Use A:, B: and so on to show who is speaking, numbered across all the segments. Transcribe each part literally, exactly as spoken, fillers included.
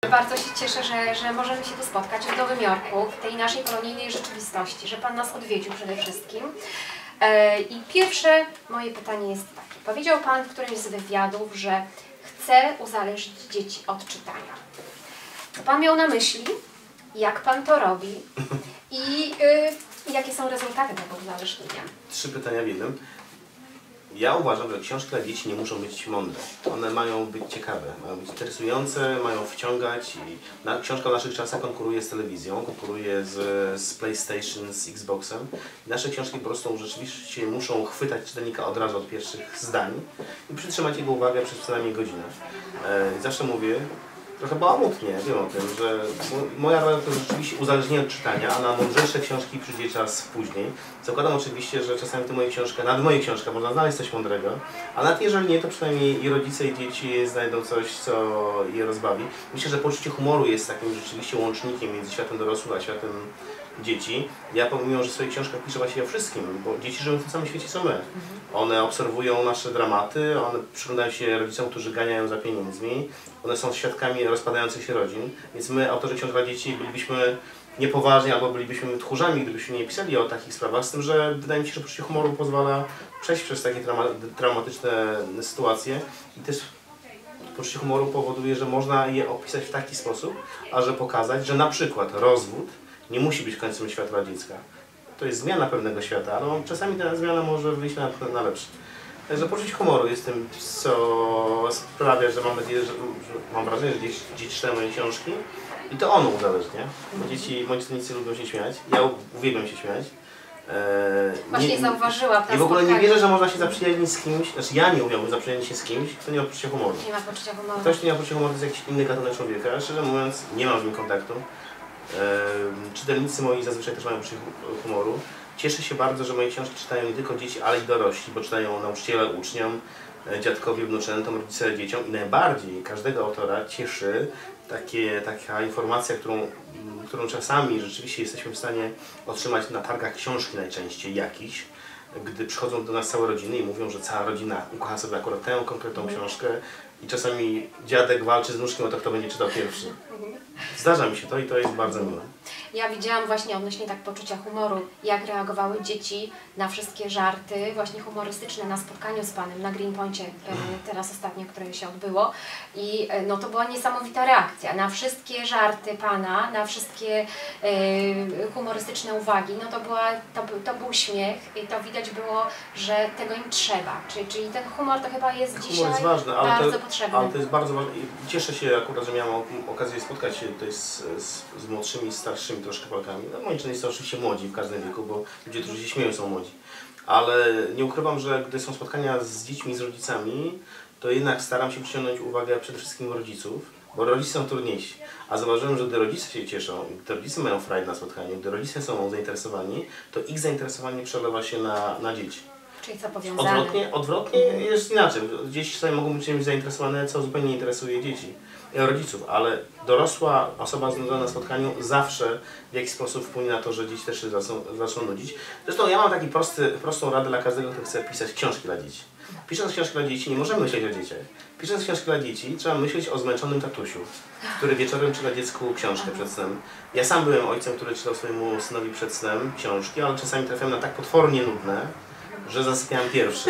A: Bardzo się cieszę, że, że możemy się tu spotkać w Nowym Jorku, w tej naszej kolonijnej rzeczywistości, że Pan nas odwiedził przede wszystkim. E, I pierwsze moje pytanie jest takie. Powiedział Pan w którymś z wywiadów, że chce uzależnić dzieci od czytania. Co Pan miał na myśli? Jak Pan to robi? I y, jakie są rezultaty tego uzależnienia?
B: Trzy pytania w jednym. Ja uważam, że książki dla dzieci nie muszą być mądre. One mają być ciekawe, mają być interesujące, mają wciągać. I na, książka w naszych czasach konkuruje z telewizją, konkuruje z, z PlayStation, z Xboxem. I nasze książki po prostu rzeczywiście muszą chwytać czytelnika od razu od pierwszych zdań i przytrzymać jego uwagę przez co najmniej godzinę. E, zawsze mówię, trochę bałamutnie, wiem o tym, że moja rola to rzeczywiście uzależnienie od czytania, a na mądrzejsze książki przyjdzie czas później. Zakładam oczywiście, że czasami w mojej książce, nawet w mojej książce można znaleźć coś mądrego, a nawet jeżeli nie, to przynajmniej i rodzice, i dzieci znajdą coś, co je rozbawi. Myślę, że poczucie humoru jest takim rzeczywiście łącznikiem między światem dorosłym a światem dzieci. Ja pomimo, że w swoich książkach piszę właśnie o wszystkim, bo dzieci żyją w tym samym świecie co my. One obserwują nasze dramaty, one przyglądają się rodzicom, którzy ganiają za pieniędzmi, one są świadkami rozpadających się rodzin, więc my, autorzy książek dla dzieci, bylibyśmy niepoważni albo bylibyśmy tchórzami, gdybyśmy nie pisali o takich sprawach, z tym, że wydaje mi się, że poczucie humoru pozwala przejść przez takie trauma traumatyczne sytuacje i też poczucie humoru powoduje, że można je opisać w taki sposób, aże pokazać, że na przykład rozwód nie musi być końcem świata dla dziecka. To jest zmiana pewnego świata, ale czasami ta zmiana może wyjść na, na lepsze. Także poczucie humoru jest tym, co sprawia, że mam nadzieję, że, że mam wrażenie, że dzieci, dzieci czytają moje książki i to ono uzależnia. Bo dzieci, moi czytelnicy lubią się śmiać, ja uwielbiam się śmiać. Eee,
A: Właśnie nie, zauważyłam.
B: I w ogóle nie wierzę, że można się zaprzyjaźnić z kimś, znaczy ja nie umiałbym zaprzyjaźnić się z kimś, kto nie ma poczucia humoru.
A: Nie ma poczucia humoru.
B: Ktoś, kto nie ma poczucia humoru, to jest jakiś inny gatunek człowieka. Szczerze mówiąc, nie mam z nim kontaktu. Eee, czytelnicy moi zazwyczaj też mają poczucie humoru. Cieszę się bardzo, że moje książki czytają nie tylko dzieci, ale i dorośli, bo czytają nauczyciele uczniom, dziadkowie wnuczętom, rodzice dzieciom i najbardziej każdego autora cieszy takie, taka informacja, którą, którą czasami rzeczywiście jesteśmy w stanie otrzymać na targach książki najczęściej jakiś, gdy przychodzą do nas całe rodziny i mówią, że cała rodzina ukocha sobie akurat tę konkretną książkę i czasami dziadek walczy z nóżkiem o to, kto będzie czytał pierwszy. Zdarza mi się to i to jest bardzo miłe.
A: Ja widziałam właśnie odnośnie tak poczucia humoru, jak reagowały dzieci na wszystkie żarty, właśnie humorystyczne na spotkaniu z Panem na Greenpoincie, teraz ostatnio, które się odbyło. I no to była niesamowita reakcja na wszystkie żarty Pana, na wszystkie y, humorystyczne uwagi. No to, była, to, to był śmiech i to widać było, że tego im trzeba. Czyli, czyli ten humor to chyba jest
B: humor
A: dzisiaj
B: jest ważny, ale
A: bardzo
B: to,
A: potrzebny.
B: Ale to jest bardzo ważne. Cieszę się akurat, że miałem okazję spotkać się tutaj z, z, z młodszymi, starszymi troszkę Polkami. No, moi czytelnicy są oczywiście młodzi w każdym wieku, bo ludzie, którzy się śmieją, są młodzi. Ale nie ukrywam, że gdy są spotkania z dziećmi, z rodzicami, to jednak staram się przyciągnąć uwagę przede wszystkim rodziców, bo rodzice są trudniejsi. A zauważyłem, że gdy rodzice się cieszą, gdy rodzice mają frajdę na spotkaniu, gdy rodzice są zainteresowani, to ich zainteresowanie przelewa się na, na dzieci.
A: Czyli co powiązane?
B: Odwrotnie, odwrotnie jest inaczej. Dzieci sobie mogą być czymś zainteresowane, co zupełnie nie interesuje dzieci, rodziców, ale dorosła osoba znudzona na spotkaniu zawsze w jakiś sposób wpłynie na to, że dzieci też się zaczną, zaczną nudzić. Zresztą ja mam taką prostą radę dla każdego, kto chce pisać książki dla dzieci. Pisząc książki dla dzieci nie możemy myśleć o dzieciach. Pisząc książki dla dzieci trzeba myśleć o zmęczonym tatusiu, który wieczorem czyta dziecku książkę przed snem. Ja sam byłem ojcem, który czytał swojemu synowi przed snem książki, ale czasami trafiałem na tak potwornie nudne, że zasypiałem pierwszy.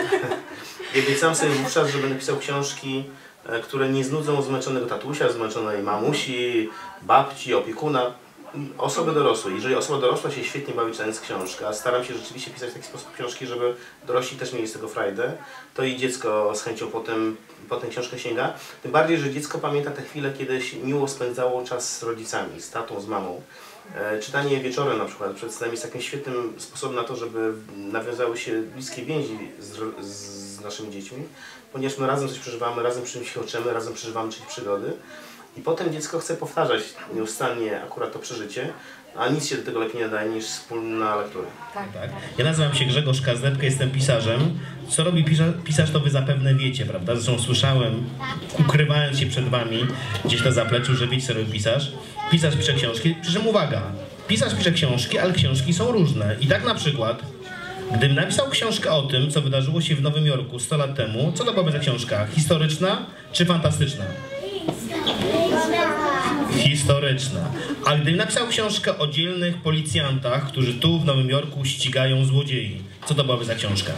B: I obiecałem sobie wówczas, że będę pisał książki, które nie znudzą zmęczonego tatusia, zmęczonej mamusi, babci, opiekuna, osoby dorosłej. Jeżeli osoba dorosła się świetnie bawi czytając książkę, a staram się rzeczywiście pisać w taki sposób książki, żeby dorośli też mieli z tego frajdę, to i dziecko z chęcią potem, potem książkę sięga. Tym bardziej, że dziecko pamięta te chwile, kiedy miło spędzało czas z rodzicami, z tatą, z mamą. E, czytanie wieczorem na przykład przed snem jest takim świetnym sposobem na to, żeby nawiązały się bliskie więzi z, z naszymi dziećmi, ponieważ my razem coś przeżywamy, razem przy czymś się uczymy, razem przeżywamy czyjeś przygody i potem dziecko chce powtarzać nieustannie akurat to przeżycie, a nic się do tego lepiej nie daje niż wspólna lektura.
A: Tak, tak.
C: Ja nazywam się Grzegorz Kazlepka, jestem pisarzem. Co robi pisarz, to wy zapewne wiecie, prawda? Zresztą słyszałem, ukrywając się przed wami gdzieś na zapleczu, że wiecie, co robi pisarz. Pisarz pisze książki, przy czym uwaga, pisarz pisze książki, ale książki są różne. I tak na przykład, gdybym napisał książkę o tym, co wydarzyło się w Nowym Jorku sto lat temu, co to byłaby za książka? Historyczna czy fantastyczna? Historyczna. A gdybym napisał książkę o dzielnych policjantach, którzy tu w Nowym Jorku ścigają złodziei, co to byłaby za książka?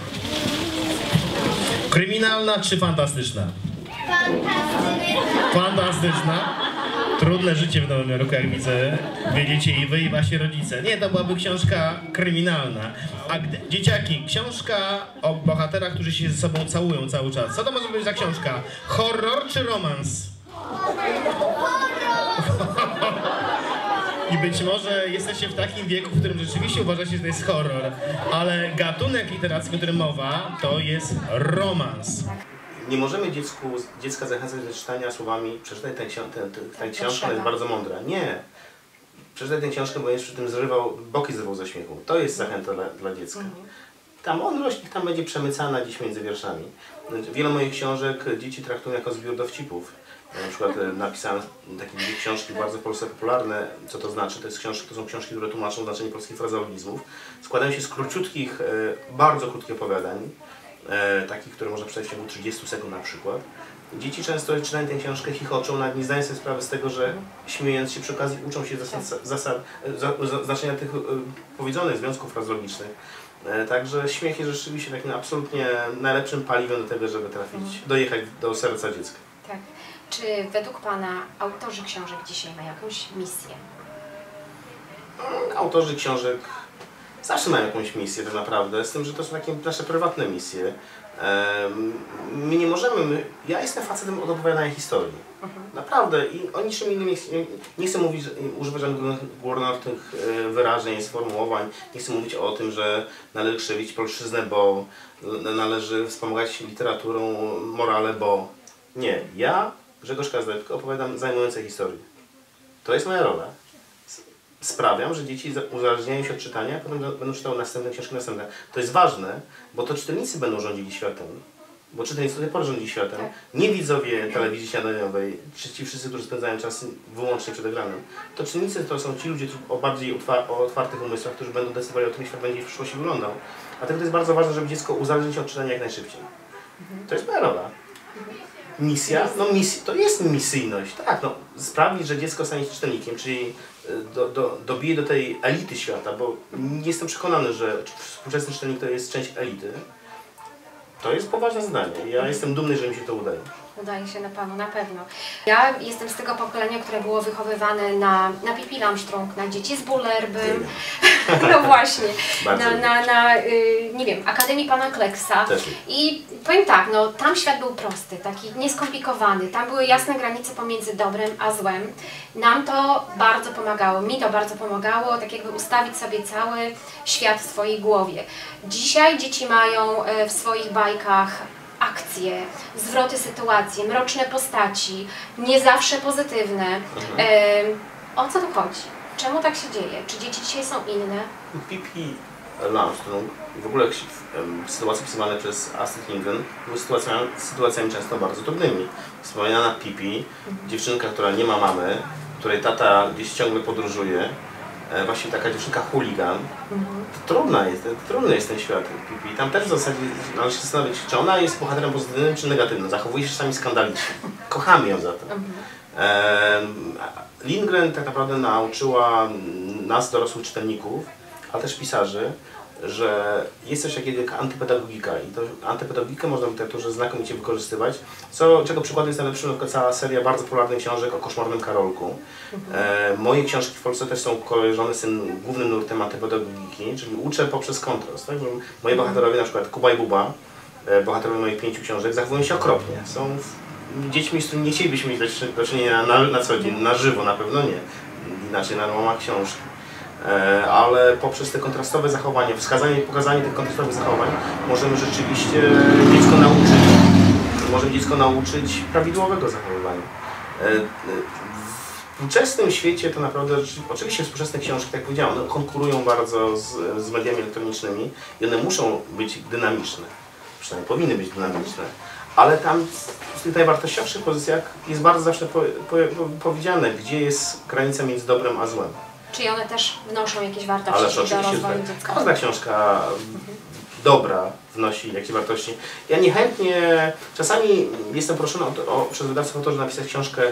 C: Kryminalna czy fantastyczna?
D: Fantastyczna.
C: Fantastyczna. Trudne życie w Nowym Jorku, jak widzę, wiedziecie i wy, i wasi rodzice. Nie, to byłaby książka kryminalna. A gdy, dzieciaki, książka o bohaterach, którzy się ze sobą całują cały czas. Co to może być za książka? Horror czy romans? I być może jesteście w takim wieku, w którym rzeczywiście uważacie, że to jest horror, ale gatunek literacki, o którym mowa, to jest romans.
B: Nie możemy dziecku, dziecka zachęcać do czytania słowami przeczytaj tę książkę, ta książka jest bardzo mądra. Nie. Przeczytaj tę książkę, bo będziesz przy tym zrywał, boki zrywał ze śmiechu. To jest zachęta dla, dla dziecka. Ta mądrość tam będzie przemycana gdzieś między wierszami. Wiele moich książek dzieci traktują jako zbiór dowcipów. Ja na przykład napisałem takie dwie książki bardzo w Polsce popularne. Co to znaczy? To, jest książki, to są książki, które tłumaczą znaczenie polskich frazeologizmów. Składają się z króciutkich, bardzo krótkich opowiadań. E, takich, które można przeczytać w ciągu trzydziestu sekund na przykład. Dzieci często czytają tę książkę, chichoczą, nawet nie zdają sobie sprawy z tego, że śmiejąc się przy okazji uczą się zasad, zasad, za, za, znaczenia tych e, powiedzionych związków frazeologicznych. E, także śmiech jest rzeczywiście takim absolutnie najlepszym paliwem do tego, żeby trafić, dojechać do serca dziecka.
A: Tak. Czy według Pana autorzy książek dzisiaj mają jakąś misję?
B: Autorzy książek zawsze mają jakąś misję tak naprawdę, z tym, że to są takie nasze prywatne misje. My nie możemy, my, ja jestem facetem od opowiadania historii. Naprawdę i o niczym innym nie, nie chcę mówić, używać żadnych górnolotnych wyrażeń, sformułowań. Nie chcę mówić o tym, że należy krzewić polszczyznę, bo należy wspomagać literaturą morale, bo nie. Ja, Grzegorz Kazdebka, opowiadam zajmujące historie. To jest moja rola. Sprawiam, że dzieci uzależniają się od czytania, a potem będą czytały następne książki, następne. To jest ważne, bo to czytelnicy będą rządzili światem. Bo czytelnicy do tej pory rządzi światem.
A: Tak.
B: Nie widzowie telewizji śniadaniowej, czy ci wszyscy, którzy spędzają czas wyłącznie przed ekranem. To czytelnicy to są ci ludzie o bardziej o otwartych umysłach, którzy będą decydowali o tym, jak świat będzie w przyszłości wyglądał. Dlatego to jest bardzo ważne, żeby dziecko uzależnić się od czytania jak najszybciej. To jest moja rola. Misja? No misja, to jest misyjność, tak, no, sprawić, że dziecko stanie się czytelnikiem, czyli do, do, dobije do tej elity świata, bo nie jestem przekonany, że współczesny czytelnik to jest część elity. To jest poważne zadanie. Ja jestem dumny, że mi się to udaje.
A: Udaje się na Panu, na pewno. Ja jestem z tego pokolenia, które było wychowywane na, na Pippi Langstrump, na Dzieci z Bullerbym, no właśnie, na, na, na y, nie wiem, Akademii Pana Kleksa.
B: Też.
A: I powiem tak, no tam świat był prosty, taki nieskomplikowany, tam były jasne granice pomiędzy dobrem a złem. Nam to bardzo pomagało, mi to bardzo pomagało, tak jakby ustawić sobie cały świat w swojej głowie. Dzisiaj dzieci mają w swoich bajkach akcje, zwroty sytuacji, mroczne postaci, nie zawsze pozytywne.
B: Mhm.
A: E, o co tu chodzi? Czemu tak się dzieje? Czy dzieci dzisiaj są inne?
B: Pippi Langstrump i w ogóle sytuacje pisywane przez Astrid Lindgren były sytuacjami, sytuacjami często bardzo trudnymi. Wspomniana Pippi, mhm. dziewczynka, która nie ma mamy, której tata gdzieś ciągle podróżuje, właśnie taka dziewczynka chuligan. Mhm. To trudna jest, to trudny jest ten świat Pippi. Tam też w zasadzie należy się zastanowić, czy ona jest bohaterem pozytywnym, czy negatywnym. Zachowuje się czasami skandalicznie. Kochamy ją za to. Mhm. Lindgren tak naprawdę nauczyła nas, dorosłych czytelników, ale też pisarzy, że jest coś takiego jak antypedagogika i to antypedagogikę można w literaturze znakomicie wykorzystywać, co, czego przykładem jest najlepszy na przykład cała seria bardzo popularnych książek o Koszmarnym Karolku. Mhm. E, moje książki w Polsce też są kojarzone z tym głównym nurtem antypedagogiki, czyli uczę poprzez kontrast. Tak? Moi bohaterowie, na przykład Kuba i Buba, e, bohaterowie moich pięciu książek, zachowują się okropnie. Są dziećmi, z którymi nie chcielibyśmy mieć do czynienia na, na co dzień, na żywo na pewno nie, inaczej na łamach książki. Ale poprzez te kontrastowe zachowania, wskazanie i pokazanie tych kontrastowych zachowań możemy rzeczywiście dziecko nauczyć, możemy dziecko nauczyć prawidłowego zachowywania. W współczesnym świecie to naprawdę, oczywiście współczesne książki, tak jak powiedziałem, one konkurują bardzo z, z mediami elektronicznymi i one muszą być dynamiczne, przynajmniej powinny być dynamiczne, ale tam w tych najwartościowszych pozycjach jest bardzo zawsze po, po, po, powiedziane, gdzie jest granica między dobrem a złem.
A: Czyli one też wnoszą jakieś wartości do rozwoju dziecka?
B: Każda książka dobra wnosi jakieś wartości. Ja niechętnie, czasami jestem proszony o, o, przez wydawców o to, żeby napisać książkę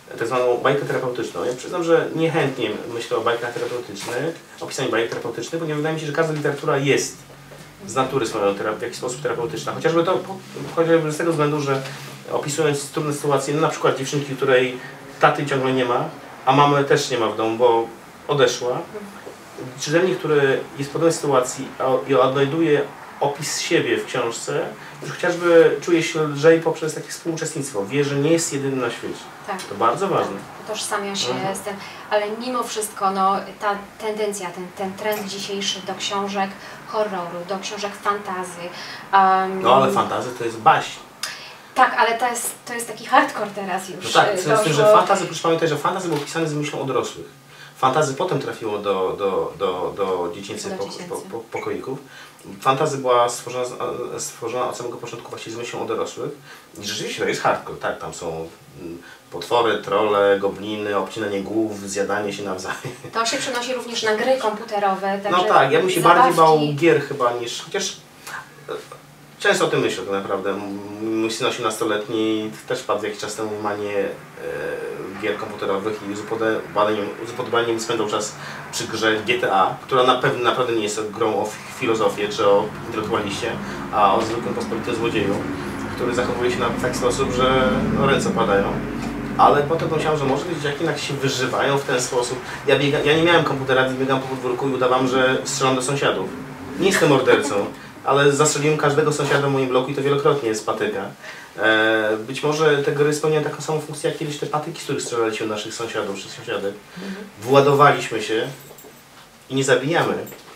B: tak zwaną bajkę terapeutyczną. Ja przyznam, że niechętnie myślę o bajkach terapeutycznych, o pisaniu bajek terapeutycznych, ponieważ wydaje mi się, że każda literatura jest z natury swoją w jakiś sposób terapeutyczna. Chociażby to chociażby z tego względu, że opisując trudne sytuacje, no na przykład dziewczynki, której taty ciągle nie ma, a mamy też nie ma w domu, bo odeszła. Czytelnik, który jest w podobnej sytuacji i odnajduje opis siebie w książce, już chociażby czuje się lżej poprzez takie współuczestnictwo. Wie, że nie jest jedyny na świecie.
A: Tak.
B: To bardzo ważne.
A: Tak. Utożsamia się
B: Mhm.
A: z tym, ale mimo wszystko no, ta tendencja, ten, ten trend dzisiejszy do książek horroru, do książek fantazy. Um,
B: No ale fantazy to jest baśń.
A: Tak, ale to jest, to jest taki hardcore teraz już.
B: No tak, z
A: doszło...
B: tym, że fantazy, proszę pamiętać, że fantazy było pisane z myślą o dorosłych. Fantazy potem trafiło do, do, do, do dziecięcych
A: Do
B: po,
A: dziecięcych.
B: po, po, pokoików. Fantazy była stworzona, stworzona od samego początku właśnie z myślą o dorosłych. I rzeczywiście to jest hardcore, tak, tam są potwory, trolle, gobliny, obcinanie głów, zjadanie się nawzajem.
A: To się przenosi również na gry komputerowe.
B: No tak, ja bym się
A: zabawki...
B: bardziej bał gier chyba niż, chociaż często o tym myślę tak naprawdę. Mój syn osiemnastoletni też padł jakiś czas temu w manię e, gier komputerowych i z upodobaniem, z upodobaniem spędzał czas przy grze G T A, która na pewno naprawdę nie jest grą o filozofię czy o intelektualiście, a o zwykłym pospolitym złodzieju, który zachowuje się na taki sposób, że no, ręce padają. Ale potem pomyślałem, że może te dzieciaki jednak się wyżywają w ten sposób. Ja, biega, ja nie miałem komputera, więc biegam po podwórku i udawam, że strzelam do sąsiadów. Nie jestem mordercą, ale zastrzeliłem każdego sąsiada w moim bloku i to wielokrotnie z patyka. E, być może te gry spełniają taką samą funkcję jak kiedyś te patyki, z których strzelaliśmy naszych sąsiadów czy sąsiadek. Mhm. Władowaliśmy się i nie zabijamy.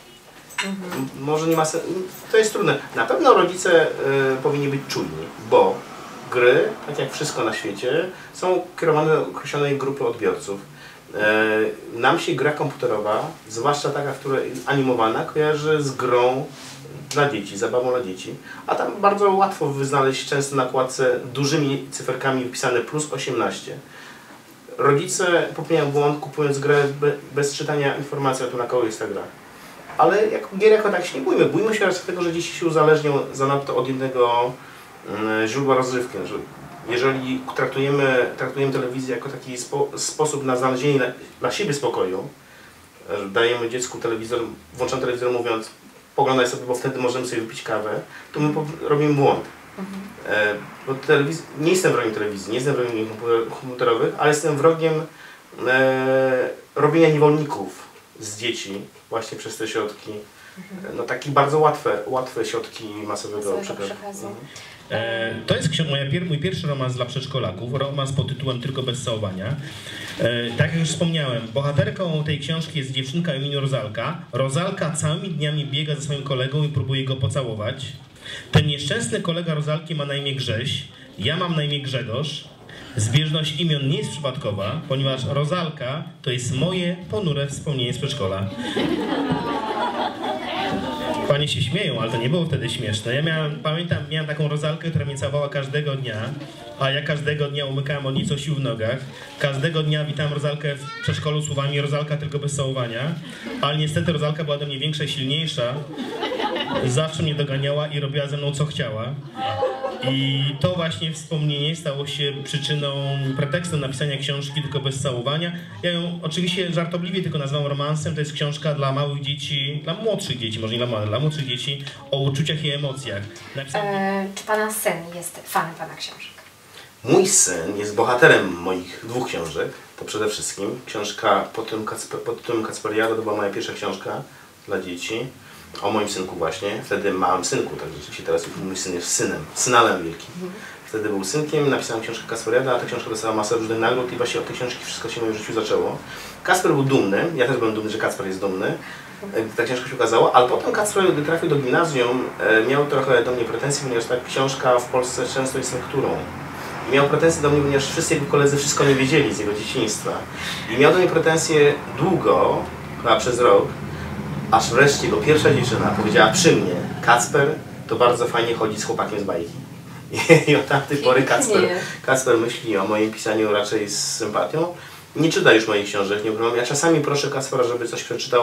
B: Mhm. Może nie ma sensu. To jest trudne. Na pewno rodzice y, powinni być czujni, bo gry, tak jak wszystko na świecie, są kierowane do określonej grupy odbiorców. E, nam się gra komputerowa, zwłaszcza taka, która jest animowana, kojarzy z grą dla dzieci, zabawą dla dzieci, a tam bardzo łatwo wyznaleźć często na kładce dużymi cyferkami wpisane plus osiemnaście. Rodzice popełniają błąd, kupując grę be, bez czytania informacji o tym, na kogo jest ta gra. Ale jak, gier jako tak się nie bójmy. Bójmy się raz tego, że dzieci się uzależnią zanadto od jednego mm, źródła rozrywki. Że jeżeli traktujemy, traktujemy telewizję jako taki spo, sposób na znalezienie dla, dla siebie spokoju, że dajemy dziecku telewizor, włączamy telewizor mówiąc poglądaj sobie, bo wtedy możemy sobie wypić kawę, to my robimy błąd. Mhm. E, bo telewiz... Nie jestem wrogiem telewizji, nie jestem wrogiem komputerowych, ale jestem wrogiem e, robienia niewolników z dzieci właśnie przez te środki. Mhm. No takie bardzo łatwe, łatwe środki masowego przekazu. Mhm.
C: E, to jest moja pier mój pierwszy romans dla przedszkolaków, romans pod tytułem Tylko bez całowania. E, tak jak już wspomniałem, bohaterką tej książki jest dziewczynka o imieniu Rozalka. Rozalka całymi dniami biega ze swoim kolegą i próbuje go pocałować. Ten nieszczęsny kolega Rozalki ma na imię Grześ, ja mam na imię Grzegorz. Zbieżność imion nie jest przypadkowa, ponieważ Rozalka to jest moje ponure wspomnienie z przedszkola. Panie się śmieją, ale to nie było wtedy śmieszne. Ja miałem, pamiętam, miałem taką Rozalkę, która mnie całowała każdego dnia, a ja każdego dnia umykałem od niej coś sił w nogach. Każdego dnia witałem Rozalkę w przedszkolu słowami Rozalka tylko bez całowania, ale niestety Rozalka była do mnie większa i silniejsza. Zawsze mnie doganiała i robiła ze mną co chciała. I to właśnie wspomnienie stało się przyczyną, pretekstem napisania książki Tylko bez całowania. Ja ją oczywiście żartobliwie tylko nazwałem romansem. To jest książka dla małych dzieci, dla młodszych dzieci, może nie dla małych, dla młodszych dzieci o uczuciach i emocjach. Napisałem...
A: E, czy Pana syn jest fanem Pana książek?
B: Mój syn jest bohaterem moich dwóch książek. To przede wszystkim książka pod tytułem, Kacper, pod tytułem Kacperiada, to była moja pierwsza książka dla dzieci. O moim synku właśnie, wtedy małym synku, tak rzeczywiście teraz już mój syn jest synem, synalem wielkim. Wtedy był synkiem, napisałem książkę Kacperiada, a ta książka dostała masę różnych nagród i właśnie od tej książki wszystko się w moim życiu zaczęło. Kacper był dumny, ja też byłem dumny, że Kacper jest dumny, ta książka się ukazała, ale potem Kacper, gdy trafił do gimnazjum, miał trochę do mnie pretensje, ponieważ ta książka w Polsce często jest lekturą. I miał pretensje do mnie, ponieważ wszyscy jego koledzy wszystko nie wiedzieli z jego dzieciństwa. I miał do mnie pretensje długo, chyba przez rok, aż wreszcie jego pierwsza dziewczyna powiedziała przy mnie: Kacper to bardzo fajnie chodzi z chłopakiem z bajki. I od tamtej pory Kacper, Kacper myśli o moim pisaniu raczej z sympatią. Nie czyta już moich książek, nie ukrywam. Ja czasami proszę Kacpera, żeby coś przeczytał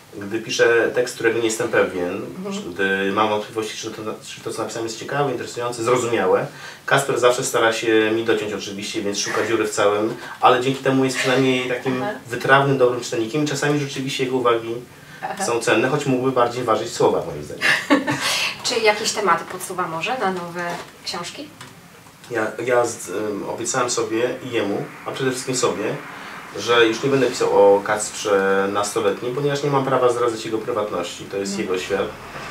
B: gdy piszę tekst, którego nie jestem pewien, gdy mam wątpliwości, czy to, czy to co napisałem jest ciekawe, interesujące, zrozumiałe, Kasper zawsze stara się mi dociąć oczywiście, więc szuka dziury w całym, ale dzięki temu jest przynajmniej takim
A: Aha.
B: wytrawnym, dobrym czytelnikiem i czasami rzeczywiście jego uwagi
A: Aha.
B: są cenne, choć mógłby bardziej ważyć słowa, moim zdaniem.
A: Czy jakieś tematy podsuwa może na nowe książki?
B: Ja, ja z, um, obiecałem sobie i jemu, a przede wszystkim sobie, że już nie będę pisał o Kacprze nastoletnim, ponieważ nie mam prawa zdradzać jego prywatności, to jest jego świat.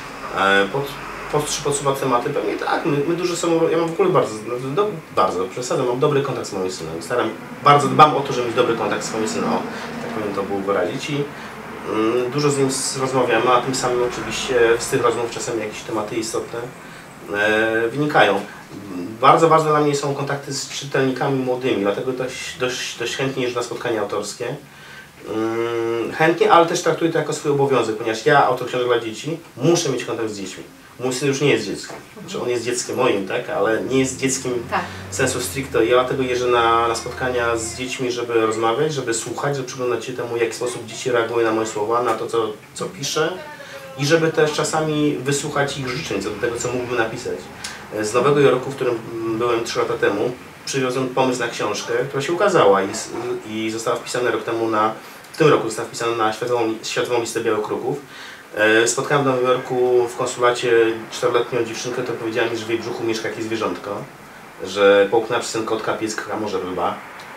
B: E, pod, pod, czy podsuwa tematy? Pewnie tak, my, my dużo są, ja mam w ogóle bardzo, no, do, bardzo, przesadzam, mam dobry kontakt z moim synem. Staram, bardzo dbam o to, żeby mieć dobry kontakt z moim synem, o, tak powiem to było wyrazić i mm, dużo z nim rozmawiamy, a tym samym oczywiście z tych rozmów czasem jakieś tematy istotne e, wynikają. Bardzo ważne dla mnie są kontakty z czytelnikami młodymi, dlatego dość, dość, dość chętnie jeżdżę na spotkania autorskie. Hmm, chętnie, ale też traktuję to jako swój obowiązek, ponieważ ja, autor książek dla dzieci, muszę mieć kontakt z dziećmi. Mój syn już nie jest dzieckiem, znaczy on jest dzieckiem moim, tak, ale nie jest dzieckiem
A: Tak.
B: sensu stricto. Ja dlatego jeżdżę na, na spotkania z dziećmi, żeby rozmawiać, żeby słuchać, żeby przyglądać się temu, w jaki sposób dzieci reagują na moje słowa, na to, co, co piszę i żeby też czasami wysłuchać ich życzeń co do tego, co mógłbym napisać. Z Nowego Jorku, w którym byłem trzy lata temu, przywiozłem pomysł na książkę, która się ukazała i, i została wpisana rok temu na, w tym roku została wpisana na Światową, Światową Listę Białokruków. Spotkałem w Nowym Jorku w konsulacie czteroletnią dziewczynkę, która powiedziała mi, że w jej brzuchu mieszka jakieś zwierzątko, że połknęła przez ten kotka, pieska, a może ryba.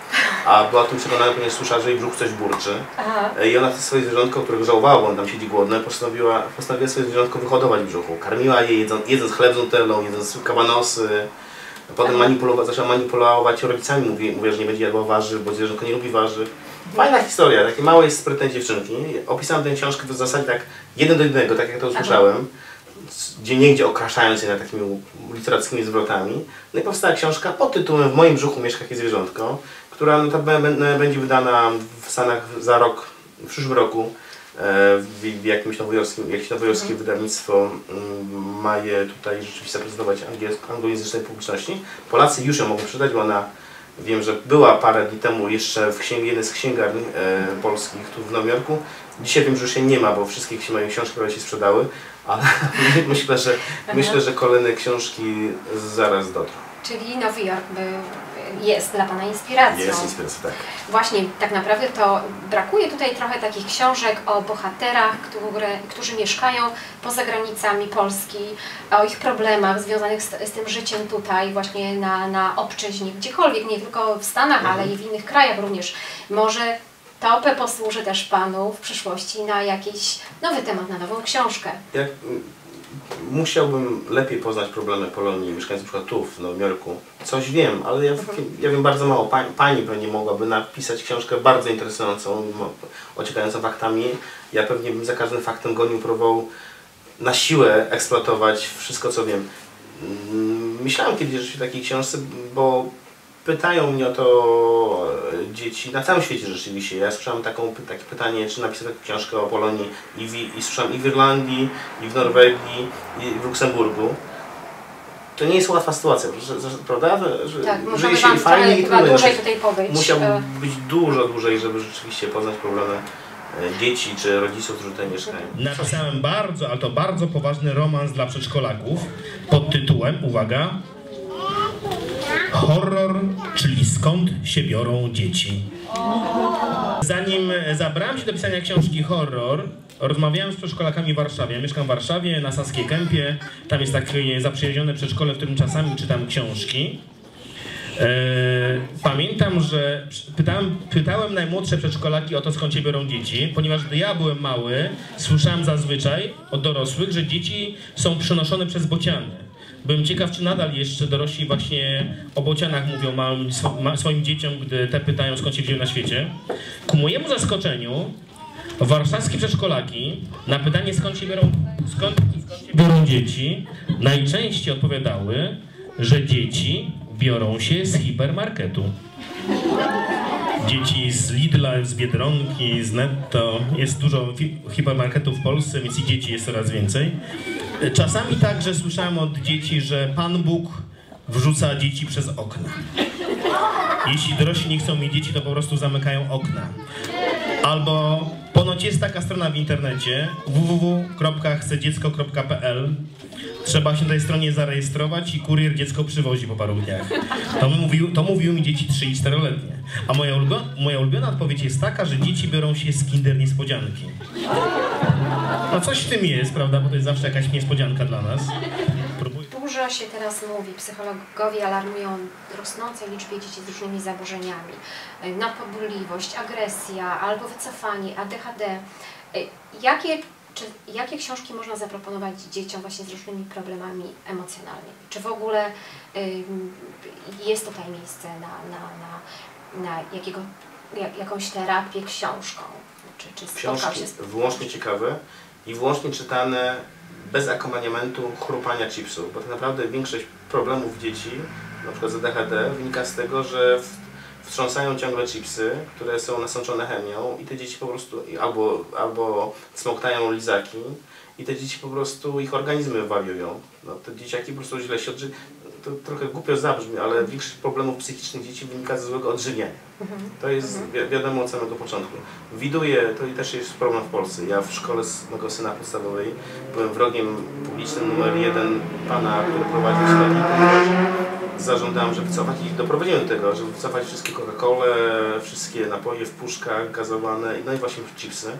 B: A była tym przekonana, ponieważ słyszała, że jej brzuch coś burczy. Aha. I ona to swoje zwierzątko, którego żałowała, bo on tam siedzi głodny, postanowiła, postanowiła swoje zwierzątko wyhodować w brzuchu. Karmiła je, jedząc, jedząc chleb z nutellą, jedząc kabanosy. Potem manipulowa, zaczęła manipulować rodzicami, mówi, mówiła, że nie będzie jadła warzyw, bo zwierzątko nie lubi warzyw. Fajna historia, takie małe jest sprytne dziewczynki. Opisałem tę książkę w zasadzie tak jeden do jednego, tak jak to usłyszałem. Gdzie niegdzie okraszając je na takimi literackimi zwrotami. No i powstała książka pod tytułem W moim brzuchu mieszka jakieś zwierzątko, która notabene będzie wydana w Stanach za rok, w przyszłym roku w, w jakimś nowojorskim, jakieś nowojorski mhm. wydawnictwo ma je tutaj rzeczywiście zaprezentować anglojęzycznej publiczności. Polacy już ją mogą przeczytać, bo ona, wiem, że była parę dni temu jeszcze w księg, jednej z księgarni e, polskich tu w Nowym Jorku. Dzisiaj wiem, że już się nie ma, bo wszystkie moje książki prawie się sprzedały, ale myślę, że, myślę, że kolejne książki zaraz dotrą.
A: Czyli Nowy Jork by jest dla Pana inspiracją.
B: Jest inspiracją, tak.
A: Właśnie, tak naprawdę to brakuje tutaj trochę takich książek o bohaterach, które, którzy mieszkają poza granicami Polski, o ich problemach związanych z, z tym życiem tutaj, właśnie na, na obczyźnie, gdziekolwiek, nie tylko w Stanach, mhm. ale i w innych krajach również. Może to posłuży też Panu w przyszłości na jakiś nowy temat, na nową książkę.
B: Jak, musiałbym lepiej poznać problemy Polonii, mieszkając na przykład tu w Nowym Jorku. Coś wiem, ale ja, mhm. ja wiem bardzo mało. Pani, pani pewnie mogłaby napisać książkę bardzo interesującą, ociekającą faktami. Ja pewnie bym za każdym faktem gonił, próbował na siłę eksploatować wszystko, co wiem. Myślałem kiedyś o takiej książce, bo pytają mnie o to dzieci na całym świecie rzeczywiście. Ja słyszałem taką, takie pytanie, czy napisać taką książkę o Polonii i, w, i słyszałem i w Irlandii, i w Norwegii, i w Luksemburgu. To nie jest łatwa sytuacja, że, że, prawda? Że,
A: tak,
B: żyje się fajnie i trudno.
A: Dłużej tutaj pobyć.
B: Musiałbym być dużo dłużej, żeby rzeczywiście poznać problemy dzieci czy rodziców, którzy tutaj mieszkają.
C: Napisałem bardzo, ale to bardzo poważny romans dla przedszkolaków pod tytułem, uwaga, Horror, czyli skąd się biorą dzieci. Zanim zabrałem się do pisania książki Horror, rozmawiałem z przedszkolakami w Warszawie. Mieszkam w Warszawie, na Saskiej Kępie. Tam jest takie zaprzyjaźnione przedszkole, w którym czasami czytam książki. Pamiętam, że pytałem, pytałem najmłodsze przedszkolaki o to, skąd się biorą dzieci, ponieważ gdy ja byłem mały, słyszałem zazwyczaj od dorosłych, że dzieci są przynoszone przez bociany. Byłem ciekaw, czy nadal jeszcze dorośli właśnie o bocianach mówią małym, swoim dzieciom, gdy te pytają, skąd się wzięły na świecie. Ku mojemu zaskoczeniu warszawskie przedszkolaki na pytanie, skąd się biorą, skąd, skąd się biorą dzieci, najczęściej odpowiadały, że dzieci biorą się z hipermarketu. Dzieci z Lidla, z Biedronki, z Netto. Jest dużo hipermarketów w Polsce, więc i dzieci jest coraz więcej. Czasami także słyszałem od dzieci, że Pan Bóg wrzuca dzieci przez okna. Jeśli dorośli nie chcą mieć dzieci, to po prostu zamykają okna. Albo po Ponoć jest taka strona w internecie w w w kropka chce dziecko kropka p l. Trzeba się na tej stronie zarejestrować i kurier dziecko przywozi po paru dniach. To, mówił, to mówiły mi dzieci trzy i czteroletnie. A moja, ulgo, moja ulubiona odpowiedź jest taka, że dzieci biorą się z Kinder Niespodzianki. No coś w tym jest, prawda, bo to jest zawsze jakaś niespodzianka dla nas. Próbuj...
A: Dużo się teraz mówi, psychologowie alarmują o rosnącej liczbie dzieci z różnymi zaburzeniami. Nadpobudliwość, agresja albo wycofanie, A D H D. Jakie, czy, jakie książki można zaproponować dzieciom właśnie z różnymi problemami emocjonalnymi? Czy w ogóle y, jest tutaj miejsce na, na, na, na jakiego, jak, jakąś terapię książką? Czy, czy
B: Książki
A: się z...
B: wyłącznie ciekawe i wyłącznie czytane bez akompaniamentu chrupania chipsów, bo tak naprawdę większość problemów dzieci, na przykład z A D H D, wynika z tego, że w, wstrząsają ciągle chipsy, które są nasączone chemią i te dzieci po prostu albo, albo smoktają lizaki i te dzieci po prostu, ich organizmy wariują. No, te dzieciaki po prostu źle się odżywiają. To trochę głupio zabrzmi, ale większość problemów psychicznych dzieci wynika ze złego odżywiania. To jest wi wiadomo od samego początku. Widuję, to i też jest problem w Polsce. Ja w szkole z mojego syna podstawowej byłem wrogiem publicznym numer jeden pana, który prowadził sklepik. Zażądałem, żeby wycofać i doprowadziłem do tego, żeby wycofać wszystkie Coca-Colę, wszystkie napoje w puszkach gazowane, no i właśnie chipsy.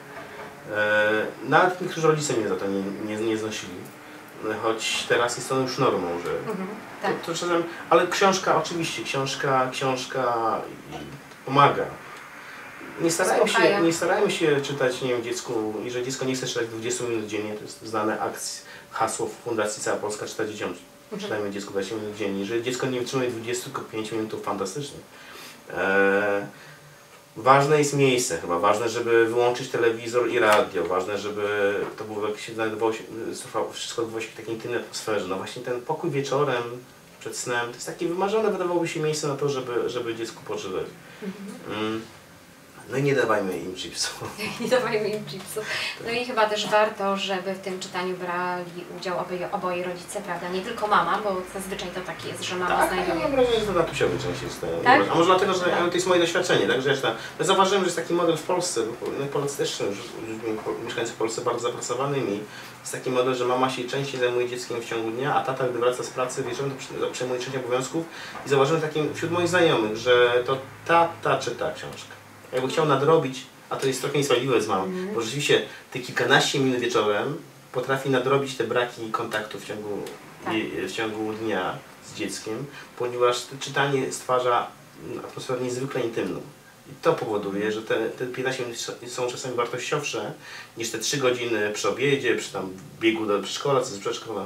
B: Nawet niektórzy rodzice mnie za to nie, nie, nie znosili. Choć teraz jest to już normą, że
A: Mhm, tak.
B: to, to czasem, ale książka, oczywiście, książka, książka pomaga. Nie starajmy, się, nie starajmy się czytać, nie wiem, dziecku, jeżeli dziecko nie chce czytać dwadzieścia minut dziennie, to jest znane akcje, hasło w Fundacji Cała Polska czyta dzieciom, mhm. czytajmy dziecku dwadzieścia minut dziennie. Jeżeli dziecko nie wytrzymuje dwadzieścia, tylko pięć minut, to fantastycznie. Eee, Ważne jest miejsce chyba, ważne, żeby wyłączyć telewizor i radio, ważne, żeby to było jakieś, znajdowało się, wszystko odbywało się w takiej intymnej atmosferze. No właśnie ten pokój wieczorem, przed snem, to jest takie wymarzone, wydawałoby się miejsce na to, żeby, żeby dziecku pożywać. Mhm. Mm. No i nie dawajmy im chipsów.
A: Nie dawajmy im chipsów. No i chyba też warto, żeby w tym czytaniu brali udział oboje, oboje rodzice, prawda? Nie tylko mama, bo zazwyczaj to tak jest, że mama
B: tak,
A: znajduje...
B: Ja mam wrażenie, że to tatusiowie częściej stają.
A: Tak?
B: A może dlatego, że to jest moje doświadczenie, tak? Że ja, ja zauważyłem, że jest taki model w Polsce, no Polacy też są już mieszkańcy w Polsce bardzo zapracowanymi. Jest taki model, że mama się częściej zajmuje dzieckiem w ciągu dnia, a tata, gdy wraca z pracy wieczorem, to przejmuje część obowiązków. I zauważyłem takim wśród moich znajomych, że to tata czyta książkę. Jakby chciał nadrobić, a to jest trochę niesprawiedliwe z mamą, mm. bo rzeczywiście te kilkanaście minut wieczorem potrafi nadrobić te braki kontaktu w ciągu, tak. w ciągu dnia z dzieckiem, ponieważ to czytanie stwarza atmosferę niezwykle intymną. I to powoduje, że te, te piętnaście minut są czasami wartościowsze niż te trzy godziny przy obiedzie, przy tam biegu do przedszkola, co jest przedszkola.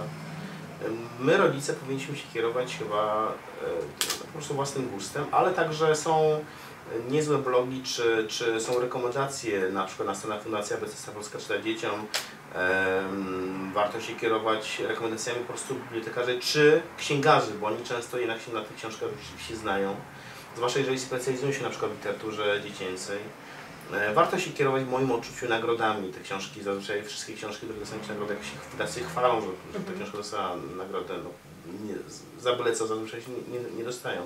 B: My, rodzice, powinniśmy się kierować chyba e, po prostu własnym gustem, ale także są niezłe blogi, czy, czy są rekomendacje, na przykład na stronach Fundacja Cała Polska czyta dzieciom. Um, warto się kierować rekomendacjami po prostu bibliotekarzy czy księgarzy, bo oni często jednak się na tych książkach rzeczywiście znają. Zwłaszcza jeżeli specjalizują się na przykład w literaturze dziecięcej. E, warto się kierować w moim odczuciu nagrodami. Te książki, zazwyczaj wszystkie książki, które dostają nagrodę, jak się wydawcy chwalą, że, że ta książka dostała nagrodę, no, nie, za byle co zazwyczaj się nie, nie, nie dostają.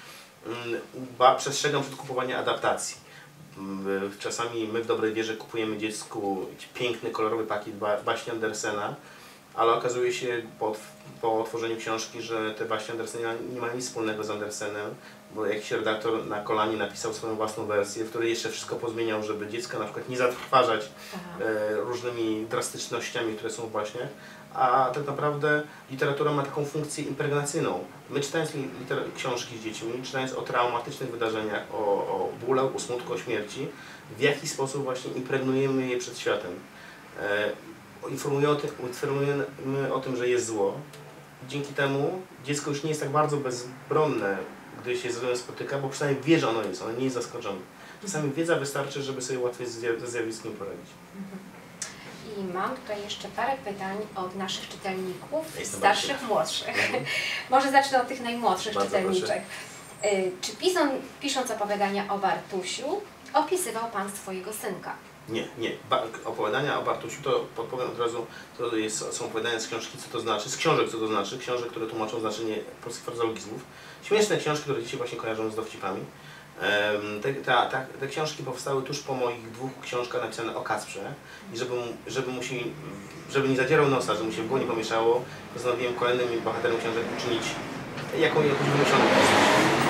B: Ba, przestrzegam przed kupowaniem adaptacji. Czasami my w dobrej wierze kupujemy dziecku piękny, kolorowy pakiet ba baśni Andersena, ale okazuje się po, po otworzeniu książki, że te baśnie Andersena nie mają nic wspólnego z Andersenem, bo jakiś redaktor na kolanie napisał swoją własną wersję, w której jeszcze wszystko pozmieniał, żeby dziecka na przykład nie zatrważać e, różnymi drastycznościami, które są w baśniach. A tak naprawdę literatura ma taką funkcję impregnacyjną. My czytając książki z dziećmi, czytając o traumatycznych wydarzeniach, o, o bólach, o smutku, o śmierci, w jaki sposób właśnie impregnujemy je przed światem. E, informujemy, o tym, informujemy o tym, że jest zło. Dzięki temu dziecko już nie jest tak bardzo bezbronne, gdy się z złem spotyka, bo przynajmniej wie, że ono jest, ono nie jest zaskoczone. Czasami wiedza wystarczy, żeby sobie łatwiej ze zjawiskiem poradzić.
A: I mam tutaj jeszcze parę pytań od naszych czytelników, starszych, młodszych. Mhm. Może zacznę od tych najmłodszych bardzo czytelniczek. Proszę. Czy pisząc, pisząc opowiadania o Bartusiu, opisywał Pan swojego synka?
B: Nie, nie. Ba opowiadania o Bartusiu, to podpowiem od razu, to jest, są opowiadania z książki, co to znaczy, z książek, co to znaczy, książek, które tłumaczą znaczenie polskich frazeologizmów. Śmieszne książki, które dzisiaj właśnie kojarzą z dowcipami. Em, Te, ta, ta, te książki powstały tuż po moich dwóch książkach napisanych o Kacprze i żeby, mu- żeby, mu się, żeby nie zadzierał nosa, żeby mu się w głowie nie pomieszało, postanowiłem kolejnym bohaterem książek uczynić jaką, jakąś wymyśloną postać.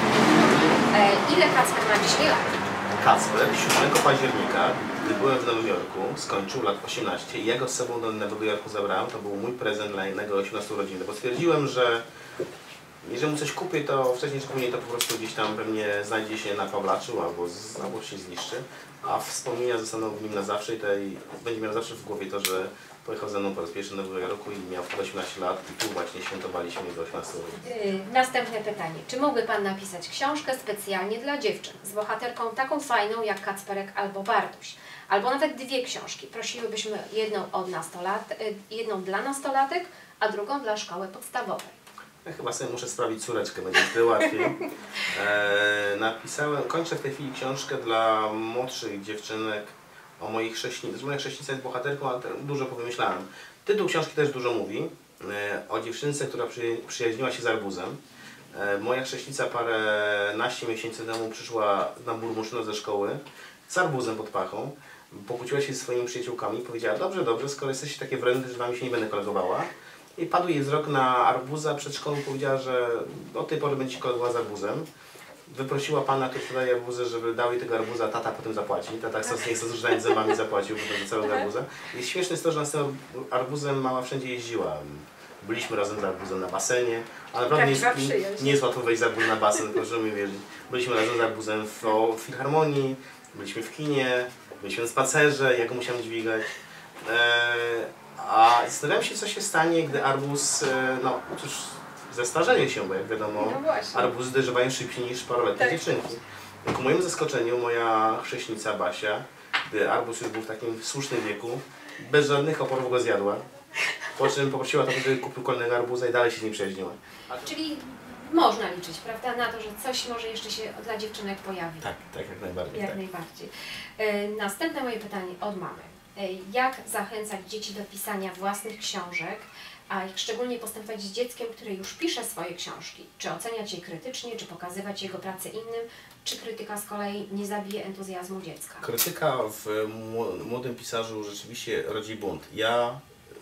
A: E, ile Kacper ma dzisiaj lat?
B: Kacper siódmego października, gdy byłem w Nowym Jorku, skończył lat osiemnaście i ja go z sobą do Nowego Jorku zabrałem. To był mój prezent dla jego osiemnastej urodziny, bo stwierdziłem, że jeżeli mu coś kupię, to wcześniej czy później to po prostu gdzieś tam pewnie znajdzie się na Pawlaczu albo, z, albo się zniszczy, a wspomnienia zostaną w nim na zawsze i tej, będzie miał zawsze w głowie to, że pojechał ze mną po raz pierwszy do Nowego Jorku i miał wtedy osiemnaście lat i tu właśnie świętowaliśmy jego osiemnastą urodziny.
A: Yy, następne pytanie. Czy mógłby Pan napisać książkę specjalnie dla dziewczyn z bohaterką taką fajną jak Kacperek albo Bartuś? Albo nawet dwie książki. Prosiłybyśmy jedną od nastolat, yy, jedną dla nastolatek, a drugą dla szkoły podstawowej.
B: Ja chyba sobie muszę sprawić córeczkę, będzie wtedy łatwiej. E, napisałem, kończę w tej chwili książkę dla młodszych dziewczynek o moich chrześcinicach. Moja chrześnica jest bohaterką, ale dużo powymyślałem. Tytuł książki też dużo mówi. E, o dziewczynce, która przy, przyjaźniła się z arbuzem. E, moja chrześnica paręnaście miesięcy temu przyszła na burmuszno ze szkoły z arbuzem pod pachą. Pokłóciła się ze swoimi przyjaciółkami i powiedziała: dobrze, dobrze, skoro jesteście takie wredne, że z wami się nie będę kolegowała. I padł jej wzrok na arbuza przed szkołą i powiedziała, że od tej pory będzie się kolegowała z arbuzem. Wyprosiła pana, który sprzedaje arbuzy, żeby dał jej tego arbuza, tata potem zapłaci. Tata nie chce zrzucać zębami, zapłacił potem za całego arbuza. I śmieszne jest to, że z tym arbuzem mama wszędzie jeździła. Byliśmy razem z arbuzem na basenie, a naprawdę nie, nie, nie jest łatwo wejść z arbuzem na basen, proszę mi wierzyć. Byliśmy razem z arbuzem w, w filharmonii, byliśmy w kinie, byliśmy na spacerze, ja go musiałem dźwigać. Eee, A zastanawiam się, co się stanie, gdy arbuz, no cóż, zestarzeje się, bo jak wiadomo,
A: No właśnie.
B: arbuzy dojrzewają szybciej niż paroletnie
A: Tak.
B: dziewczynki. Ku mojemu zaskoczeniu moja chrześnica Basia, gdy arbuz już był w takim słusznym wieku, bez żadnych oporów go zjadła. Po czym poprosiła tatę, żeby kupił kolejnego arbuza i dalej się z nim przyjaźniła.
A: Czyli można liczyć, prawda, na to, że coś może jeszcze się dla dziewczynek pojawi.
B: Tak, tak, jak najbardziej.
A: Jak
B: tak.
A: najbardziej. E, Następne moje pytanie od mamy. E, Jak zachęcać dzieci do pisania własnych książek, a jak szczególnie postępować z dzieckiem, które już pisze swoje książki? Czy oceniać je krytycznie, czy pokazywać jego pracę innym, czy krytyka z kolei nie zabije entuzjazmu dziecka?
B: Krytyka w mł- młodym pisarzu rzeczywiście rodzi bunt. Ja,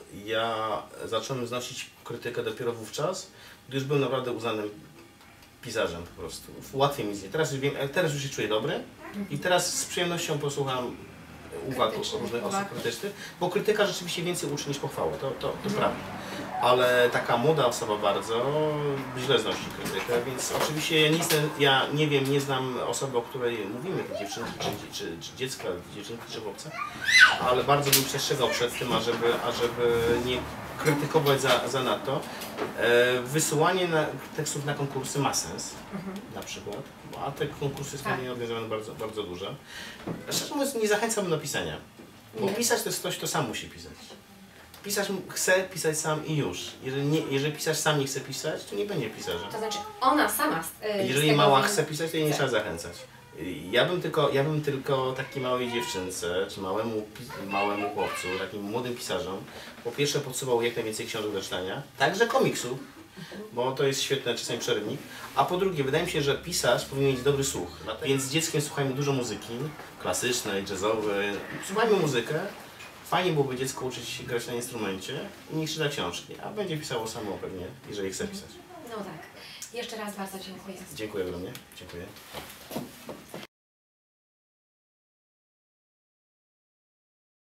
B: ja zacząłem znosić krytykę dopiero wówczas, gdy już byłem naprawdę uznanym pisarzem po prostu. Łatwiej mi z niej. Teraz już wiem, teraz już się czuję dobry i teraz z przyjemnością posłucham uwag
A: Krytycznych
B: różnych
A: uwag.
B: osób krytycznych, bo krytyka rzeczywiście więcej uczy niż pochwała, to, to, to prawda. Ale taka młoda osoba bardzo źle znosi krytykę, więc oczywiście ja nie, jestem, ja nie wiem, nie znam osoby, o której mówimy, te dziewczynki, czy, czy, czy dziecka, dziewczynki, czy chłopca, ale bardzo bym przestrzegał przed tym, ażeby, ażeby nie krytykować za, za nadto. E, wysyłanie na, tekstów na konkursy ma sens,
A: Mhm.
B: na przykład, a te konkursy są
A: Tak.
B: organizowane bardzo, bardzo duże. Szczerze mówiąc, nie zachęcam do pisania, bo
A: Nie.
B: pisać to jest ktoś, kto sam musi pisać. Pisarz chce pisać sam i już. Jeżeli, nie, jeżeli pisarz sam nie chce pisać, to nie będzie pisarzem.
A: To znaczy ona sama z, y, z
B: Jeżeli
A: tego
B: mała
A: win-
B: chce pisać, to jej nie
A: chce.
B: trzeba zachęcać. Ja bym tylko, ja bym tylko takiej małej dziewczynce, czy małemu, pi- małemu chłopcu, takim młodym pisarzom, po pierwsze podsuwał jak najwięcej książek do czytania, także komiksów, bo to jest świetny czasami przerywnik, a po drugie, wydaje mi się, że pisarz powinien mieć dobry słuch, więc z dzieckiem słuchajmy dużo muzyki, klasycznej, jazzowej, słuchajmy muzykę. Fajnie byłoby dziecko uczyć się grać na instrumencie i niech czyta książki, a będzie pisało samo pewnie, jeżeli chce pisać.
A: No tak. Jeszcze raz bardzo dziękuję.
B: Dziękuję ogromnie. Dziękuję.